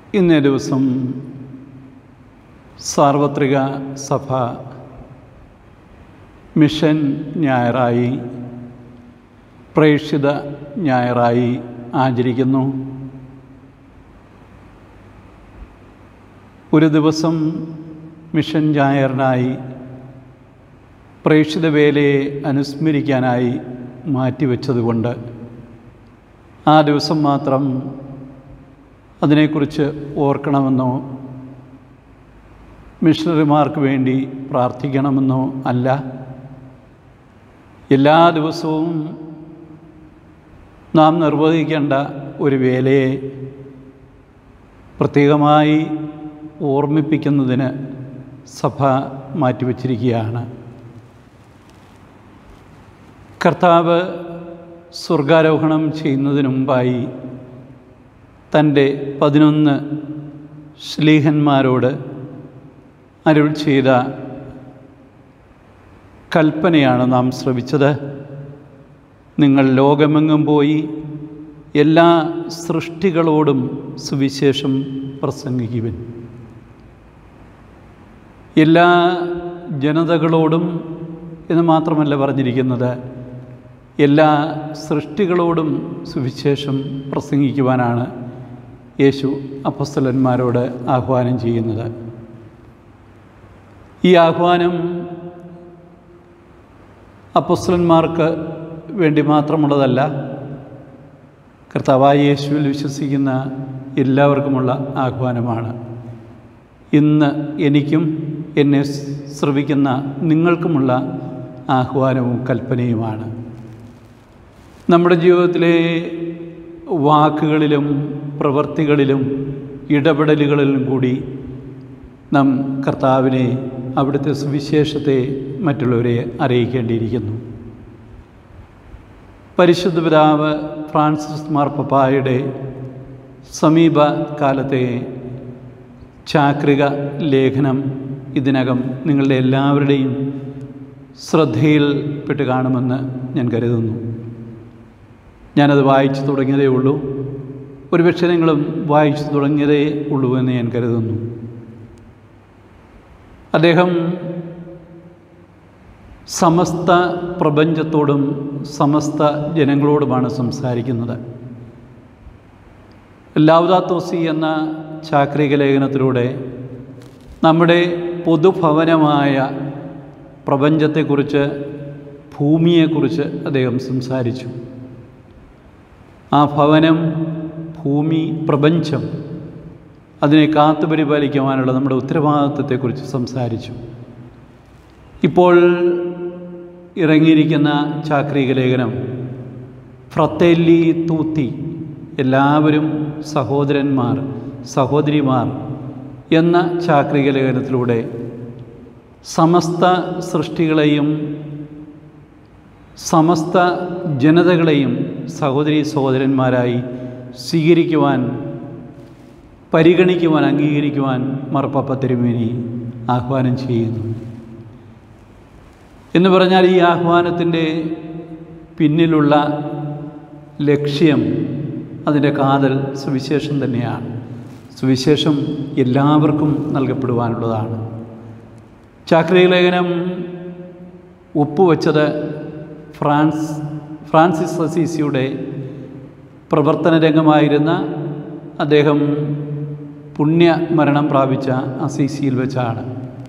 ഇന്നേ ദിവസം സാർവത്രിക സഭ മിഷൻ ഞായറായി, പ്രേക്ഷിത ഞായറായി ആചരിക്കുന്നു. ഒരു ദിവസം മിഷൻ ഞായറിനായി പ്രേക്ഷിത വേലയെ അനുസ്മരിക്കാനായി മാറ്റിവെച്ചതുകൊണ്ട് ആ ദിവസം മാത്രം അതിനെക്കുറിച്ച് ഓർക്കണമെന്നോ മിഷണറിമാർക്ക് വേണ്ടി പ്രാർത്ഥിക്കണമെന്നോ അല്ല. എല്ലാ ദിവസവും നാം നിർവഹിക്കേണ്ട ഒരു വേലയെ പ്രത്യേകമായി ഓർമ്മിപ്പിക്കുന്നതിന് സഭ മാറ്റിവെച്ചിരിക്കുകയാണ്. കർത്താവ് സ്വർഗാരോഹണം ചെയ്യുന്നതിന് മുമ്പായി തൻ്റെ 11 ശ്ലീഹന്മാരോട് അരുൾ ചെയ്ത കൽപ്പനയാണ് നാം ശ്രവിച്ചത്. നിങ്ങൾ ലോകമെങ്ങും പോയി എല്ലാ സൃഷ്ടികളോടും സുവിശേഷം പ്രസംഗിക്കുവിൻ. എല്ലാ ജനതകളോടും എന്ന് മാത്രമല്ല പറഞ്ഞിരിക്കുന്നത്, എല്ലാ സൃഷ്ടികളോടും സുവിശേഷം പ്രസംഗിക്കുവാനാണ് യേശു അപ്പോസ്തലന്മാരോട് ആഹ്വാനം ചെയ്യുന്നത്. ഈ ആഹ്വാനം അപ്പോസ്തലന്മാർക്ക് വേണ്ടി മാത്രമുള്ളതല്ല, കർത്താവായ യേശുവിൽ വിശ്വസിക്കുന്ന എല്ലാവർക്കുമുള്ള ആഹ്വാനമാണ്. ഇന്ന് എനിക്കും എന്നെ ശ്രവിക്കുന്ന നിങ്ങൾക്കുമുള്ള ആഹ്വാനവും കൽപ്പനയുമാണ്. നമ്മുടെ ജീവിതത്തിലെ വാക്കുകളിലും പ്രവൃത്തികളിലും ഇടപെടലുകളിലും കൂടി നാം കർത്താവിനെ, അവിടുത്തെ സുവിശേഷത്തെ മറ്റുള്ളവരെ അറിയിക്കേണ്ടിയിരിക്കുന്നു. പരിശുദ്ധ പിതാവ് ഫ്രാൻസിസ് മാർപ്പാപ്പായുടെ സമീപകാലത്തെ ചാക്രിക ലേഖനം ഇതിനകം നിങ്ങളുടെ എല്ലാവരുടെയും ശ്രദ്ധയിൽപ്പെട്ട് കാണുമെന്ന് ഞാൻ കരുതുന്നു. ഞാനത് വായിച്ചു തുടങ്ങിയതേ ഉള്ളൂ. ഒരുപക്ഷെ നിങ്ങളും വായിച്ചു തുടങ്ങിയതേ ഉള്ളൂ എന്ന് ഞാൻ കരുതുന്നു. അദ്ദേഹം സമസ്ത പ്രപഞ്ചത്തോടും സമസ്ത ജനങ്ങളോടുമാണ് സംസാരിക്കുന്നത്. ലൗദാത്തോ സി എന്ന ചാക്രിക ലേഖനത്തിലൂടെ നമ്മുടെ പൊതുഭവനമായ പ്രപഞ്ചത്തെക്കുറിച്ച്, ഭൂമിയെക്കുറിച്ച് അദ്ദേഹം സംസാരിച്ചു. ആ ഭവനം, ഭൂമി, പ്രപഞ്ചം, അതിനെ കാത്തുപരിപാലിക്കുവാനുള്ള നമ്മുടെ ഉത്തരവാദിത്വത്തെക്കുറിച്ച് സംസാരിച്ചു. ഇപ്പോൾ ഇറങ്ങിയിരിക്കുന്ന ചാക്രിക ലേഖനം ഫ്രത്തേല്ലി തൂത്തി, എല്ലാവരും സഹോദരന്മാർ, സഹോദരിമാർ എന്ന ചാക്രിക ലേഖനത്തിലൂടെ സമസ്ത സൃഷ്ടികളെയും സമസ്ത ജനതകളെയും സഹോദരീ സഹോദരന്മാരായി സ്വീകരിക്കുവാൻ, പരിഗണിക്കുവാൻ, അംഗീകരിക്കുവാൻ മാർപ്പാപ്പ തിരുമേനി ആഹ്വാനം ചെയ്യുന്നു. എന്ന് പറഞ്ഞാൽ ഈ ആഹ്വാനത്തിൻ്റെ പിന്നിലുള്ള ലക്ഷ്യം, അതിൻ്റെ കാതൽ സുവിശേഷം തന്നെയാണ്. സുവിശേഷം എല്ലാവർക്കും നൽകപ്പെടുവാനുള്ളതാണ്. ചാക്രിക ലേഖനം ഒപ്പുവെച്ചത് ഫ്രാൻസിസ് അസീസിയുടെ പ്രവർത്തന രംഗമായിരുന്ന, അദ്ദേഹം പുണ്യമരണം പ്രാപിച്ച അസീസിയിൽ വെച്ചാണ്.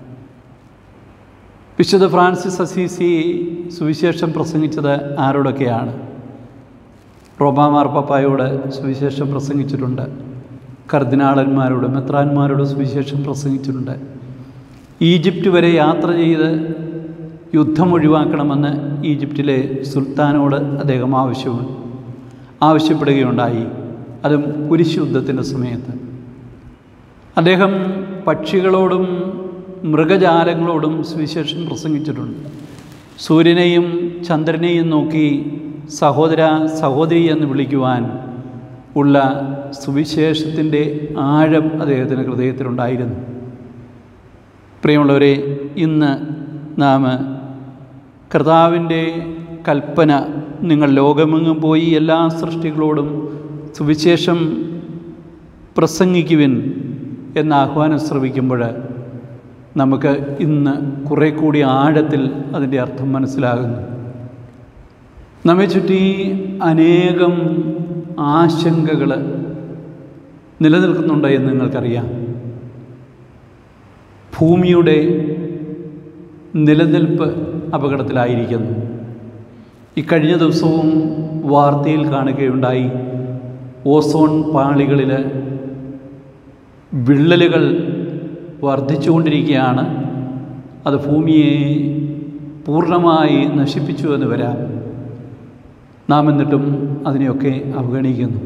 വിശുദ്ധ ഫ്രാൻസിസ് അസീസി സുവിശേഷം പ്രസംഗിച്ചത് ആരോടൊക്കെയാണ്? റോമാ മാർപ്പാപ്പായോട് സുവിശേഷം പ്രസംഗിച്ചിട്ടുണ്ട്. കർദിനാളന്മാരോട്, മെത്രാന്മാരോട് സുവിശേഷം പ്രസംഗിച്ചിട്ടുണ്ട്. ഈജിപ്റ്റ് വരെ യാത്ര ചെയ്ത് യുദ്ധം ഒഴിവാക്കണമെന്ന് ഈജിപ്റ്റിലെ സുൽത്താനോട് അദ്ദേഹം ആവശ്യപ്പെടുകയുണ്ടായി. അതും കുരിശുയുദ്ധത്തിൻ്റെ സമയത്ത്. അദ്ദേഹം പക്ഷികളോടും മൃഗജാലങ്ങളോടും സുവിശേഷം പ്രസംഗിച്ചിട്ടുണ്ട്. സൂര്യനെയും ചന്ദ്രനെയും നോക്കി സഹോദര, സഹോദരി എന്ന് വിളിക്കുവാൻ ഉള്ള സുവിശേഷത്തിൻ്റെ ആഴം അദ്ദേഹത്തിൻ്റെ ഹൃദയത്തിലുണ്ടായിരുന്നു. പ്രിയമുള്ളവരെ, ഇന്ന് നാം കർത്താവിൻ്റെ കൽപ്പന, നിങ്ങൾ ലോകമെങ്ങും പോയി എല്ലാ സൃഷ്ടികളോടും സുവിശേഷം പ്രസംഗിക്കുവിൻ എന്ന ആഹ്വാനം ശ്രവിക്കുമ്പോൾ നമുക്ക് ഇന്ന് കുറേ കൂടി ആഴത്തിൽ അതിൻ്റെ അർത്ഥം മനസ്സിലാകുന്നു. നമ്മെ ചുറ്റി അനേകം ആശങ്കകൾ നിലനിൽക്കുന്നുണ്ട് എന്ന് നിങ്ങൾക്കറിയാം. ഭൂമിയുടെ നിലനിൽപ്പ് അപകടത്തിലായിരിക്കുന്നു. ഇക്കഴിഞ്ഞ ദിവസവും വാർത്തയിൽ കാണുകയുണ്ടായി, ഓസോൺ പാളികളിൽ വിള്ളലുകൾ വർദ്ധിച്ചുകൊണ്ടിരിക്കുകയാണ്. അത് ഭൂമിയെ പൂർണ്ണമായി നശിപ്പിച്ചു എന്ന് വരാം. നാം എന്നിട്ടും അതിനെയൊക്കെ അവഗണിക്കുന്നു.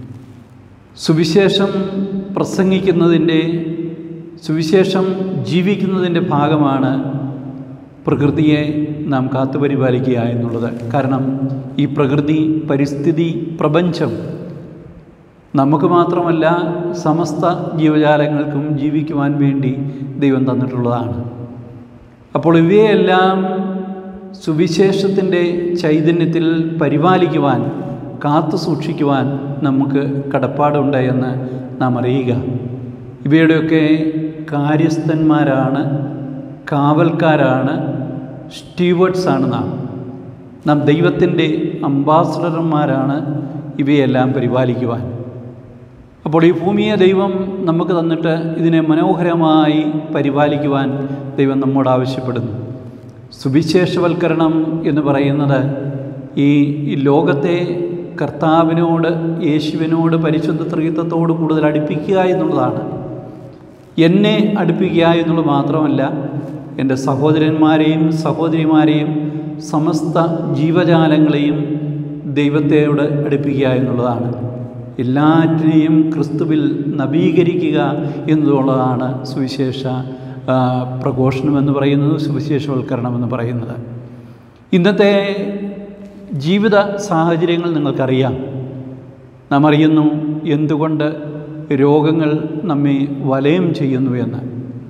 സുവിശേഷം പ്രസംഗിക്കുന്നതിൻ്റെ, സുവിശേഷം ജീവിക്കുന്നതിൻ്റെ ഭാഗമാണ് പ്രകൃതിയെ നാം കാത്തുപരിപാലിക്കുക എന്നുള്ളത്. കാരണം ഈ പ്രകൃതി, പരിസ്ഥിതി, പ്രപഞ്ചം നമുക്ക് മാത്രമല്ല സമസ്ത ജീവജാലങ്ങൾക്കും ജീവിക്കുവാൻ വേണ്ടി ദൈവം തന്നിട്ടുള്ളതാണ്. അപ്പോൾ ഇവയെല്ലാം സുവിശേഷത്തിൻ്റെ ചൈതന്യത്തിൽ പരിപാലിക്കുവാൻ, കാത്തു സൂക്ഷിക്കുവാൻ നമുക്ക് കടപ്പാടുണ്ട് എന്ന് നാം അറിയുക. ഇവയുടെയൊക്കെ കാര്യസ്ഥന്മാരാണ്, കാവൽക്കാരാണ്, സ്റ്റീവേർഡ്സാണ് നാം ദൈവത്തിൻ്റെ അംബാസഡർമാരാണ് ഇവയെല്ലാം പരിപാലിക്കുവാൻ. അപ്പോൾ ഈ ഭൂമിയെ ദൈവം നമുക്ക് തന്നിട്ട് ഇതിനെ മനോഹരമായി പരിപാലിക്കുവാൻ ദൈവം നമ്മോട് ആവശ്യപ്പെടുന്നു. സുവിശേഷവൽക്കരണം എന്ന് പറയുന്നത് ഈ ലോകത്തെ കർത്താവിനോട്, യേശുവിനോട്, പരിശുദ്ധ ത്രിത്വത്തോട് കൂടുതൽ അടുപ്പിക്കുക എന്നുള്ളതാണ്. എന്നെ അടുപ്പിക്കുക എന്നുള്ളത് മാത്രമല്ല, എൻ്റെ സഹോദരന്മാരെയും സഹോദരിമാരെയും സമസ്ത ജീവജാലങ്ങളെയും ദൈവത്തോട് അടുപ്പിക്കുക എന്നുള്ളതാണ്. എല്ലാറ്റിനെയും ക്രിസ്തുവിൽ നവീകരിക്കുക എന്നുള്ളതാണ് സുവിശേഷ പ്രഘോഷണമെന്ന് പറയുന്നത്, സുവിശേഷവൽക്കരണമെന്ന് പറയുന്നത്. ഇന്നത്തെ ജീവിത സാഹചര്യങ്ങൾ നിങ്ങൾക്കറിയാം. നാം അറിയുന്നു എന്തുകൊണ്ട് രോഗങ്ങൾ നമ്മെ വലയം ചെയ്യുന്നു എന്ന്.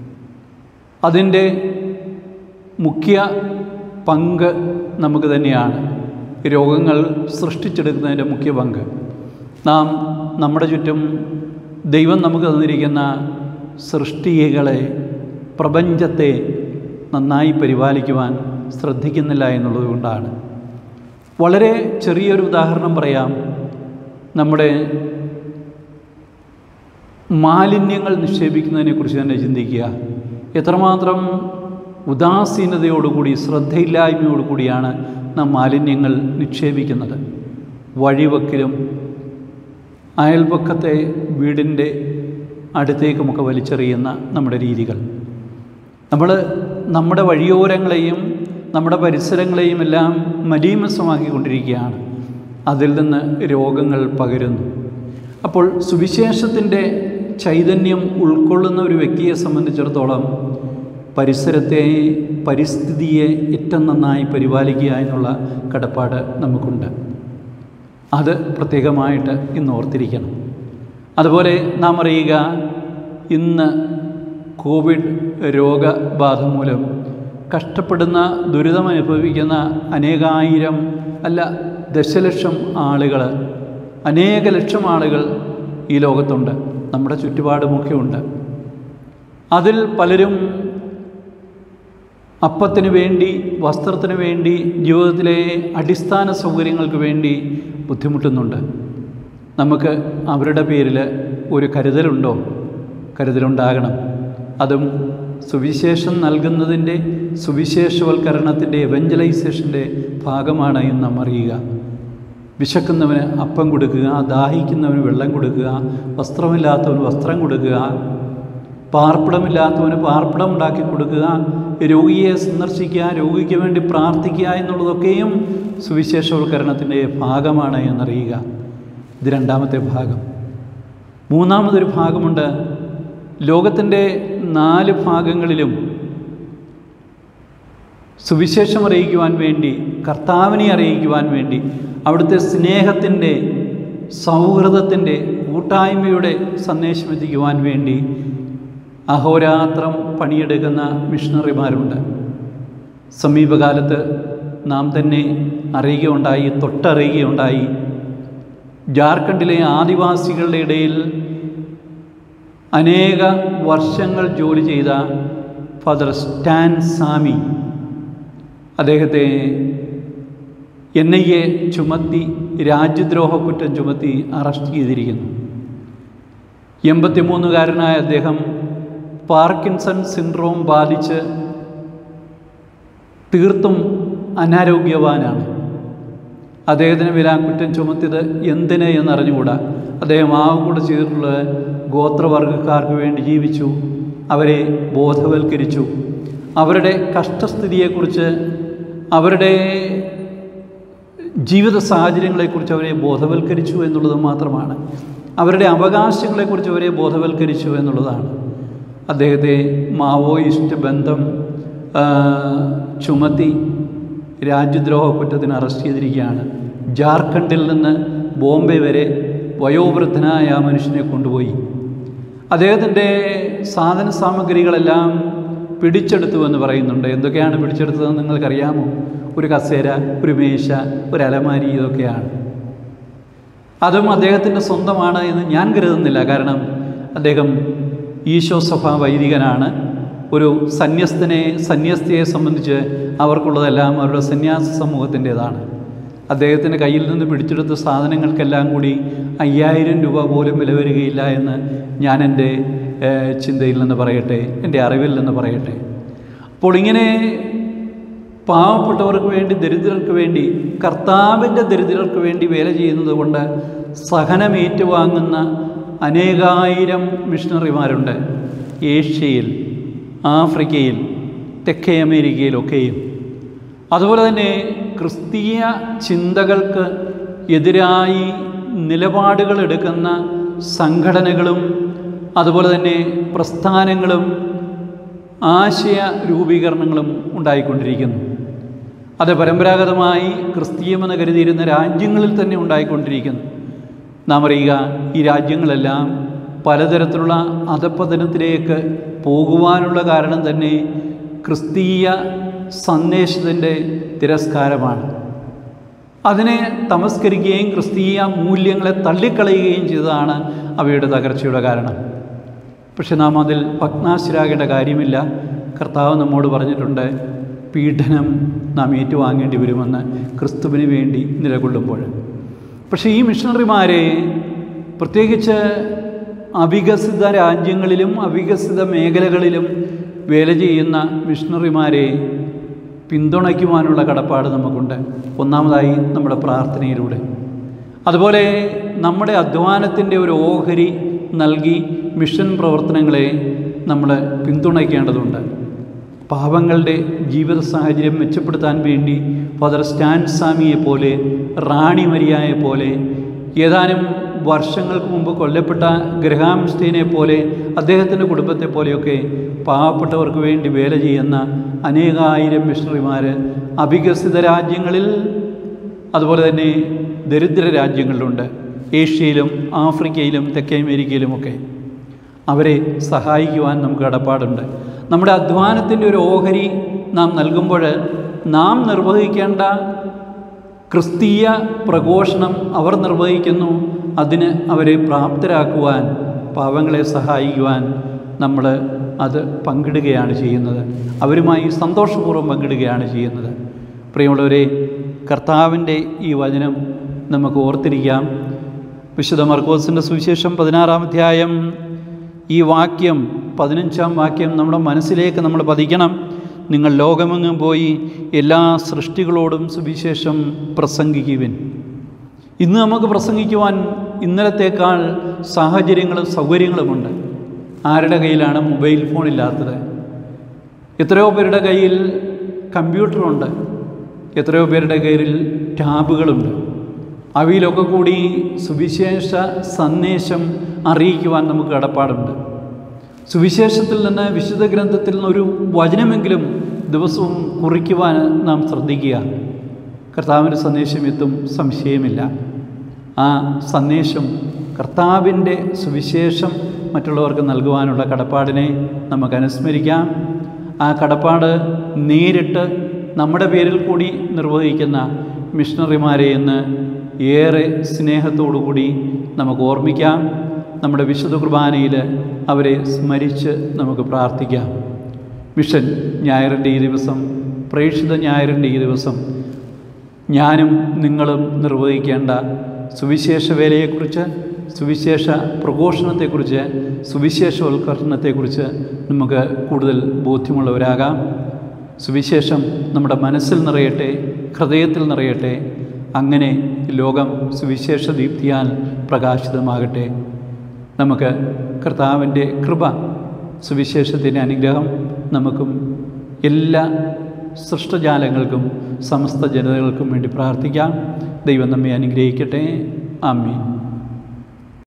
അതിൻ്റെ മുഖ്യ പങ്ക് നമുക്ക് തന്നെയാണ്. രോഗങ്ങൾ സൃഷ്ടിച്ചെടുക്കുന്നതിൻ്റെ മുഖ്യ പങ്ക്. നാം നമ്മുടെ ചുറ്റും ദൈവം നമുക്ക് തന്നിരിക്കുന്ന സൃഷ്ടികളെ, പ്രപഞ്ചത്തെ നന്നായി പരിപാലിക്കുവാൻ ശ്രദ്ധിക്കുന്നില്ല എന്നുള്ളത് കൊണ്ടാണ്. വളരെ ചെറിയൊരു ഉദാഹരണം പറയാം. നമ്മുടെ മാലിന്യങ്ങൾ നിക്ഷേപിക്കുന്നതിനെക്കുറിച്ച് തന്നെ ചിന്തിക്കുക. എത്രമാത്രം ഉദാസീനതയോടുകൂടി, ശ്രദ്ധയില്ലായ്മയോടുകൂടിയാണ് നാം മാലിന്യങ്ങൾ നിക്ഷേപിക്കുന്നത്. വഴിവക്കിലും അയൽപക്കത്തെ വീടിൻ്റെ അടുത്തേക്കുമൊക്കെ വലിച്ചെറിയുന്ന നമ്മുടെ രീതികൾ. നമ്മുടെ വഴിയോരങ്ങളെയും നമ്മുടെ പരിസരങ്ങളെയും എല്ലാം മലീമസമാക്കിക്കൊണ്ടിരിക്കുകയാണ്. അതിൽ നിന്ന് രോഗങ്ങൾ പകരുന്നു. അപ്പോൾ സുവിശേഷത്തിൻ്റെ ചൈതന്യം ഉൾക്കൊള്ളുന്ന ഒരു വ്യക്തിയെ സംബന്ധിച്ചിടത്തോളം പരിസരത്തെ, പരിസ്ഥിതിയെ ഏറ്റവും നന്നായി പരിപാലിക്കുക എന്നുള്ള കടപ്പാട് നമുക്കുണ്ട്. അത് പ്രത്യേകമായിട്ട് ഇന്ന് ഓർത്തിരിക്കണം. അതുപോലെ നാം അറിയുക, ഇന്ന് കോവിഡ് രോഗബാധ മൂലം കഷ്ടപ്പെടുന്ന, ദുരിതമനുഭവിക്കുന്ന അനേകായിരം, അല്ല ദശലക്ഷം ആളുകൾ, അനേക ലക്ഷം ആളുകൾ ഈ ലോകത്തുണ്ട്. നമ്മുടെ ചുറ്റുപാടുമൊക്കെയുണ്ട്. അതിൽ പലരും അപ്പത്തിന് വേണ്ടി, വസ്ത്രത്തിന് വേണ്ടി, ജീവിതത്തിലെ അടിസ്ഥാന സൗകര്യങ്ങൾക്ക് വേണ്ടി ബുദ്ധിമുട്ടുന്നുണ്ട്. നമുക്ക് അവരുടെ പേരിൽ ഒരു കരുതലുണ്ടോ? കരുതലുണ്ടാകണം. അതും സുവിശേഷം നൽകുന്നതിൻ്റെ, സുവിശേഷവൽക്കരണത്തിൻ്റെ, എവഞ്ചലൈസേഷൻ്റെ ഭാഗമാണ് എന്ന് നാം അറിയുക. വിശക്കുന്നവന് അപ്പം കൊടുക്കുക, ദാഹിക്കുന്നവന് വെള്ളം കൊടുക്കുക, വസ്ത്രമില്ലാത്തവന് വസ്ത്രം കൊടുക്കുക, പാർപ്പിടമില്ലാത്തവന് പാർപ്പിടം ഉണ്ടാക്കി കൊടുക്കുക, രോഗിയെ സന്ദർശിക്കുക, രോഗിക്ക് വേണ്ടി പ്രാർത്ഥിക്കുക എന്നുള്ളതൊക്കെയും സുവിശേഷവൽക്കരണത്തിൻ്റെ ഭാഗമാണ് എന്നറിയുക. ഇത് രണ്ടാമത്തെ ഭാഗം. മൂന്നാമതൊരു ഭാഗമുണ്ട്. ലോകത്തിൻ്റെ 4 ഭാഗങ്ങളിലും സുവിശേഷം അറിയിക്കുവാൻ വേണ്ടി, കർത്താവിനെ അറിയിക്കുവാൻ വേണ്ടി, അവിടുത്തെ സ്നേഹത്തിൻ്റെ, സൗഹൃദത്തിൻ്റെ, കൂട്ടായ്മയുടെ സന്ദേശം എത്തിക്കുവാൻ വേണ്ടി അഹോരാത്രം പണിയെടുക്കുന്ന മിഷണറിമാരുണ്ട്. സമീപകാലത്ത് നാം തന്നെ അറിയുകയുണ്ടായി, തൊട്ടറിയുകയുണ്ടായി. ജാർഖണ്ഡിലെ ആദിവാസികളുടെ ഇടയിൽ അനേക വർഷങ്ങൾ ജോലി ചെയ്ത ഫാദർ സ്റ്റാൻ സാമി അദ്ദേഹത്തെ NIA ചുമത്തി രാജ്യദ്രോഹ കുറ്റം ചുമത്തി അറസ്റ്റ് ചെയ്തിരിക്കുന്നു. 83-കാരനായ അദ്ദേഹം പാർക്കിൻസൺ സിൻഡ്രോം ബാധിച്ച് തീർത്തും അനാരോഗ്യവാനാണ്. അദ്ദേഹത്തിന് മേൽ ആ കുറ്റം ചുമത്തിയത് എന്തിന് എന്നറിഞ്ഞുകൂടാ. അദ്ദേഹം കൂടെ ചെയ്തിട്ടുള്ളത് ഗോത്രവർഗക്കാർക്ക് വേണ്ടി ജീവിച്ചു, അവരെ ബോധവൽക്കരിച്ചു, അവരുടെ കഷ്ടസ്ഥിതിയെക്കുറിച്ച്, അവരുടെ ജീവിത സാഹചര്യങ്ങളെക്കുറിച്ച് അവരെ ബോധവൽക്കരിച്ചു എന്നുള്ളത് മാത്രമാണ്. അവരുടെ അവകാശങ്ങളെക്കുറിച്ച് അവരെ ബോധവൽക്കരിച്ചു എന്നുള്ളതാണ്. അദ്ദേഹത്തെ മാവോയിസ്റ്റ് ബന്ധം ചുമത്തി രാജ്യദ്രോഹ കുറ്റത്തിന് അറസ്റ്റ് ചെയ്തിരിക്കുകയാണ്. ജാർഖണ്ഡിൽ നിന്ന് ബോംബെ വരെ വയോവൃദ്ധനായ ആ മനുഷ്യനെ കൊണ്ടുപോയി. അദ്ദേഹത്തിൻ്റെ സാധന സാമഗ്രികളെല്ലാം പിടിച്ചെടുത്തു എന്ന് പറയുന്നുണ്ട്. എന്തൊക്കെയാണ് പിടിച്ചെടുത്തതെന്ന് നിങ്ങൾക്കറിയാമോ? ഒരു കസേര, ഒരു മേശ, ഒരു അലമാരി, ഇതൊക്കെയാണ്. അതും അദ്ദേഹത്തിൻ്റെ സ്വന്തമാണ് എന്ന് ഞാൻ കരുതുന്നില്ല. കാരണം അദ്ദേഹം ഈശോ സഭാ വൈദികനാണ്. ഒരു സന്യസ്തയെ സംബന്ധിച്ച് അവർക്കുള്ളതെല്ലാം അവരുടെ സന്യാസ സമൂഹത്തിൻ്റേതാണ്. അദ്ദേഹത്തിൻ്റെ കയ്യിൽ നിന്ന് പിടിച്ചെടുത്ത സാധനങ്ങൾക്കെല്ലാം കൂടി 5000 രൂപ പോലും വില വരികയില്ല എന്ന് ഞാൻ എൻ്റെ ചിന്തയിൽ നിന്ന് പറയട്ടെ, എൻ്റെ അറിവിൽ നിന്ന് പറയട്ടെ. അപ്പോൾ ഇങ്ങനെ പാവപ്പെട്ടവർക്ക് വേണ്ടി, ദരിദ്രർക്ക് വേണ്ടി, കർത്താവിൻ്റെ ദരിദ്രർക്ക് വേണ്ടി വേല ചെയ്യുന്നത് കൊണ്ട് സഹനമേറ്റുവാങ്ങുന്ന അനേകായിരം മിഷണറിമാരുണ്ട്. ഏഷ്യയിൽ, ആഫ്രിക്കയിൽ, തെക്കേ അമേരിക്കയിലൊക്കെയും. അതുപോലെ തന്നെ ക്രിസ്തീയ ചിന്തകൾക്ക് എതിരായി നിലപാടുകൾ എടുക്കുന്ന സംഘടനകളും അതുപോലെ തന്നെ പ്രസ്ഥാനങ്ങളും ആശയ രൂപീകരണങ്ങളും ഉണ്ടായിക്കൊണ്ടിരിക്കുന്നു. അത് പരമ്പരാഗതമായി ക്രിസ്തീയമെന്ന് കരുതിയിരുന്ന രാജ്യങ്ങളിൽ തന്നെ ഉണ്ടായിക്കൊണ്ടിരിക്കുന്നു. നാം അറിയുക, ഈ രാജ്യങ്ങളെല്ലാം പലതരത്തിലുള്ള അധപ്പതനത്തിലേക്ക് പോകുവാനുള്ള കാരണം തന്നെ ക്രിസ്തീയ സന്ദേശത്തിൻ്റെ തിരസ്കാരമാണ്. അതിനെ തമസ്കരിക്കുകയും ക്രിസ്തീയ മൂല്യങ്ങളെ തള്ളിക്കളയുകയും ചെയ്തതാണ് അവയുടെ തകർച്ചയുടെ കാരണം. പക്ഷെ നാം അതിൽ ഭഗ്നാശരാകേണ്ട കാര്യമില്ല. കർത്താവ് നമ്മോട് പറഞ്ഞിട്ടുണ്ട്, പീഡനം നാം ഏറ്റുവാങ്ങേണ്ടി വരുമെന്ന് ക്രിസ്തുവിന് വേണ്ടി നിലകൊള്ളുമ്പോൾ. പക്ഷേ ഈ മിഷണറിമാരെ, പ്രത്യേകിച്ച് അവികസിത രാജ്യങ്ങളിലും അവികസിത മേഖലകളിലും വേല ചെയ്യുന്ന മിഷണറിമാരെ പിന്തുണയ്ക്കുവാനുള്ള കടപ്പാട് നമുക്കുണ്ട്. ഒന്നാമതായി നമ്മുടെ പ്രാർത്ഥനയിലൂടെ. അതുപോലെ നമ്മുടെ അധ്വാനത്തിൻ്റെ ഒരു ഓഹരി നൽകി മിഷൻ പ്രവർത്തനങ്ങളെ നമ്മൾ പിന്തുണയ്ക്കേണ്ടതുണ്ട്. പാവങ്ങളുടെ ജീവിത സാഹചര്യം മെച്ചപ്പെടുത്താൻ വേണ്ടി ഫാദർ സ്റ്റാൻ സാമിയെ പോലെ, റാണി മരിയയെ പോലെ, ഏതാനും വർഷങ്ങൾക്ക് മുമ്പ് കൊല്ലപ്പെട്ട ഗ്രഹാം സ്റ്റീനെ പോലെ, അദ്ദേഹത്തിൻ്റെ കുടുംബത്തെ പോലെയൊക്കെ പാവപ്പെട്ടവർക്ക് വേണ്ടി വേല ചെയ്യുന്ന അനേകായിരം മിഷണറിമാർ അവികസിത രാജ്യങ്ങളിൽ, അതുപോലെ തന്നെ ദരിദ്ര രാജ്യങ്ങളിലുണ്ട്. ഏഷ്യയിലും ആഫ്രിക്കയിലും തെക്കേ അമേരിക്കയിലുമൊക്കെ. അവരെ സഹായിക്കുവാൻ നമുക്ക് കടപ്പാടുണ്ട്. നമ്മുടെ അധ്വാനത്തിൻ്റെ ഒരു ഓഹരി നാം നൽകുമ്പോൾ നാം നിർവഹിക്കേണ്ട ക്രിസ്തീയ പ്രഘോഷണം അവർ നിർവഹിക്കുന്നു. അതിന് അവരെ പ്രാപ്തരാക്കുവാൻ, പാവങ്ങളെ സഹായിക്കുവാൻ നമ്മൾ അത് പങ്കിടുകയാണ് ചെയ്യുന്നത്. അവരുമായി സന്തോഷപൂർവ്വം പങ്കിടുകയാണ് ചെയ്യുന്നത്. പ്രിയമുള്ളവരെ, കർത്താവിൻ്റെ ഈ വചനം നമുക്ക് ഓർത്തിരിക്കാം. വിശുദ്ധ മർക്കോസിൻ്റെ സുവിശേഷം 16-ാം അധ്യായം ഈ വാക്യം, 15-ാം വാക്യം നമ്മുടെ മനസ്സിലേക്ക് നമ്മൾ പതിക്കണം. നിങ്ങൾ ലോകമെങ്ങും പോയി എല്ലാ സൃഷ്ടികളോടും സുവിശേഷം പ്രസംഗിക്കുവിൻ. ഇന്ന് നമുക്ക് പ്രസംഗിക്കുവാൻ ഇന്നലത്തേക്കാൾ സാഹചര്യങ്ങളും സൗകര്യങ്ങളുമുണ്ട്. ആരുടെ കയ്യിലാണ് മൊബൈൽ ഫോൺ ഇല്ലാത്തത്? എത്രയോ പേരുടെ കയ്യിൽ കമ്പ്യൂട്ടറുണ്ട്, എത്രയോ പേരുടെ കയ്യിൽ ടാബുകളുണ്ട്. അവയിലൊക്കെ കൂടി സുവിശേഷ സന്ദേശം അറിയിക്കുവാൻ നമുക്ക് കടപ്പാടുണ്ട്. സുവിശേഷത്തിൽ നിന്ന്, വിശുദ്ധ ഗ്രന്ഥത്തിൽ നിന്നൊരു വചനമെങ്കിലും ദിവസവും കുറിക്കുവാൻ നാം ശ്രദ്ധിക്കുക. കർത്താവിൻ്റെ സന്ദേശം എത്തും, സംശയമില്ല. ആ സന്ദേശം, കർത്താവിൻ്റെ സുവിശേഷം മറ്റുള്ളവർക്ക് നൽകുവാനുള്ള കടപ്പാടിനെ നമുക്ക് അനുസ്മരിക്കാം. ആ കടപ്പാട് നേരിട്ട് നമ്മുടെ പേരിൽ കൂടി നിർവഹിക്കുന്ന മിഷണറിമാരെ ഇന്ന് ഏറെ സ്നേഹത്തോടു കൂടി നമുക്ക് ഓർമ്മിക്കാം. നമ്മുടെ വിശുദ്ധ കുർബാനയിൽ അവരെ സ്മരിച്ച് നമുക്ക് പ്രാർത്ഥിക്കാം. മിഷൻ ഞായറിൻ്റെ ഈ ദിവസം, പ്രേക്ഷിത ഞായറിൻ്റെ ഈ ദിവസം ഞാനും നിങ്ങളും നിർവഹിക്കേണ്ട സുവിശേഷ വേലയെക്കുറിച്ച്, സുവിശേഷ പ്രഘോഷണത്തെക്കുറിച്ച്, സുവിശേഷവൽക്കരണത്തെക്കുറിച്ച് നമുക്ക് കൂടുതൽ ബോധ്യമുള്ളവരാകാം. സുവിശേഷം നമ്മുടെ മനസ്സിൽ നിറയട്ടെ, ഹൃദയത്തിൽ നിറയട്ടെ. അങ്ങനെ ലോകം സുവിശേഷ ദീപ്തിയാൽ പ്രകാശിതമാകട്ടെ. നമുക്ക് കർത്താവിൻ്റെ കൃപ, സുവിശേഷത്തിൻ്റെ അനുഗ്രഹം നമുക്കും എല്ലാ സൃഷ്ടജാലങ്ങൾക്കും സമസ്ത ജനതകൾക്കും വേണ്ടി പ്രാർത്ഥിക്കാം. ദൈവം നമ്മെ അനുഗ്രഹിക്കട്ടെ. ആമേൻ.